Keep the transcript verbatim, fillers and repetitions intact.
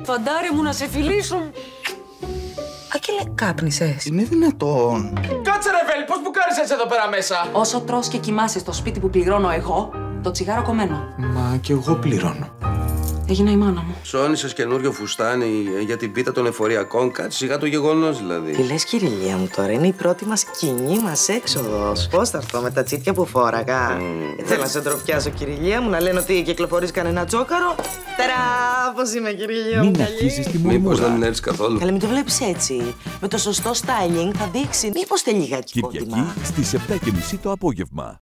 Φαντάρι μου να σε φιλήσουν. Άκελε, κάπνισες? Είναι δυνατόν? Κάτσε ρε Βέλη, πώς μου κάνεις έτσι εδώ πέρα μέσα? Όσο τρως και κοιμάσαι στο σπίτι που πληρώνω εγώ, το τσιγάρο κομμένο. Μα κι εγώ πληρώνω. Έγινα η μάνα μου. Ψώνισες καινούριο φουστάνι για την πίτα των εφοριακών, κάτι σιγά το γεγονός δηλαδή. Τι λες, Κυριλία μου, τώρα είναι η πρώτη μας κοινή μας έξοδος. Πώς θα έρθω με τα τσίτια που φόραγα? Mm. Θέλω να σε ντροπιάσω, Κυριλία μου, να λένε ότι κυκλοφορείς κανένα τσόκαρο. Τερά, πώς είμαι, Κυριλία μου, Μην αρχίζεις τη μουρμούρα. Μήπως να μην έρθεις καθόλου? Καλά, μην το βλέπεις έτσι. Με το σωστό styling θα δείξει. Μήπως θέλει λιγάκι Κυριακή στις επτά και μισή το απόγευμα.